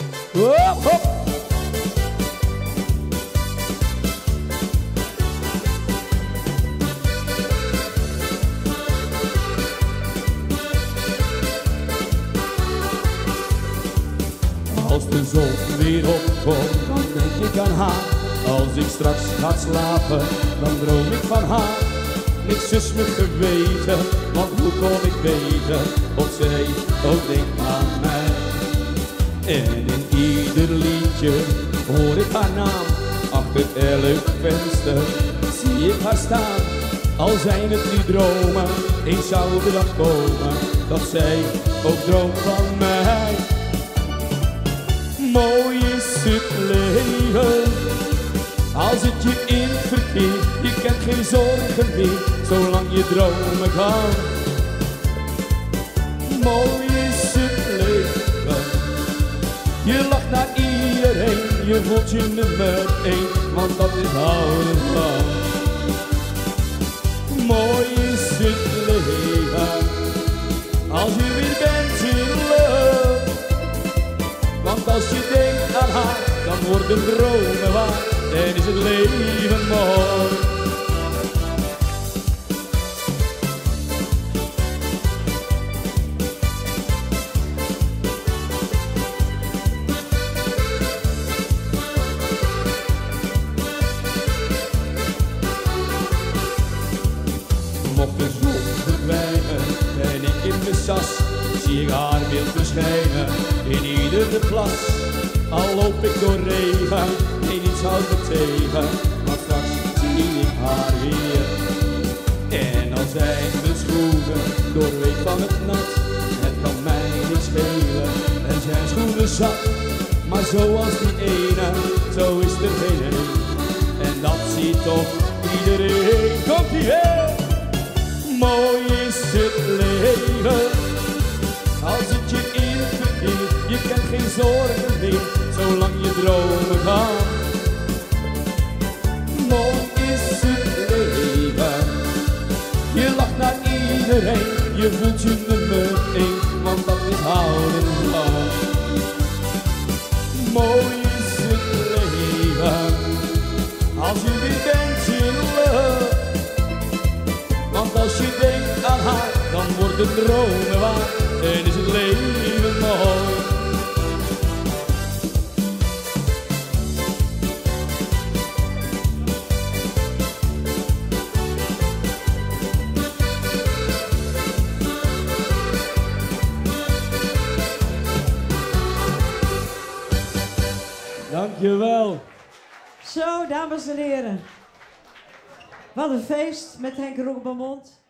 Hop, hop. Als de zon weer opkomt, dan denk ik aan haar. Als ik straks ga slapen, dan droom ik van haar. Niks is me geweten, want hoe kon ik weten of zij ook denkt aan mij? En in ieder liedje hoor ik haar naam. Achter elk venster zie ik haar staan. Al zijn het nu dromen, eens zou de dag komen dat zij ook droomt van mij. Mooi is het leven, als het je in verkeert. Je kent geen zorgen meer, zolang je dromen kan. Mooi is het leven, je lacht naar iedereen. Je voelt je nummer 1, want dat is houden van. Mooi is het leven, als je weer bent in love. Want als je denkt aan haar, dan worden dromen waar en is het leven mooi. Mocht de zon verdwijnen en ik in de sas, zie ik haar beeld verschijnen in iedere plas. Al loop ik door regen, nee niets houdt me tegen, maar straks zie ik haar weer. En al zijn mijn schoenen doorweekt van het nat, het kan mij niet schelen, er zijn schoenen zat. Maar zoals die ene, zo is er geen een, en dat ziet toch iedereen. Komt ie weer! Mooi is het leven, als het je in verkeert. Je kent geen zorgen meer, zolang je dromen gaan. Mooi is het leven, je lacht naar iedereen. Je voelt je nummer 1, want dat is houden van. Mooi is het leven, als je weer bent in love. Want als je denkt aan haar, dan worden dromen waar en is het leven mooi. Dankjewel. Zo, dames en heren. Wat een feest met Henk Roggebemond.